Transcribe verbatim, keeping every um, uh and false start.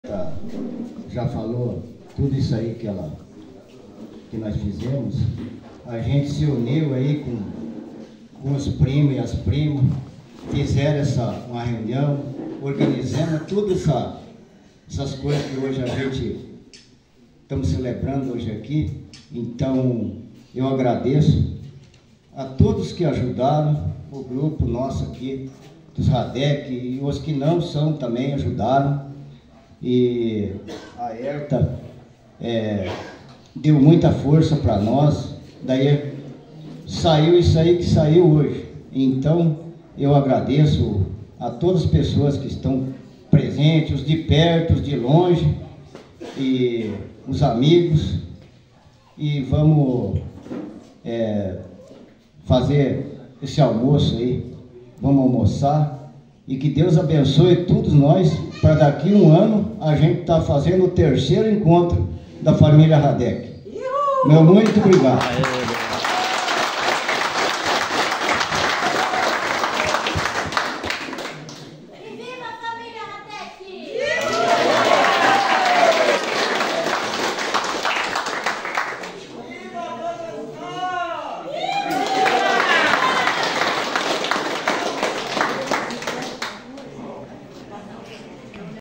Tá, já falou tudo isso aí que ela que nós fizemos. A gente se uniu aí com, com os primos e as primas, fizeram essa, uma reunião, organizamos tudo essa, essas coisas que hoje a gente estamos celebrando hoje aqui. Então eu agradeço a todos que ajudaram, o grupo nosso aqui dos Radec, e os que não são também ajudaram. E a Herta é, deu muita força para nós, daí saiu isso aí que saiu hoje. Então eu agradeço a todas as pessoas que estão presentes, os de perto, os de longe, e os amigos, e vamos é, fazer esse almoço aí, vamos almoçar. E que Deus abençoe todos nós, para daqui a um ano a gente estar tá fazendo o terceiro encontro da família Radec. Meu muito obrigado.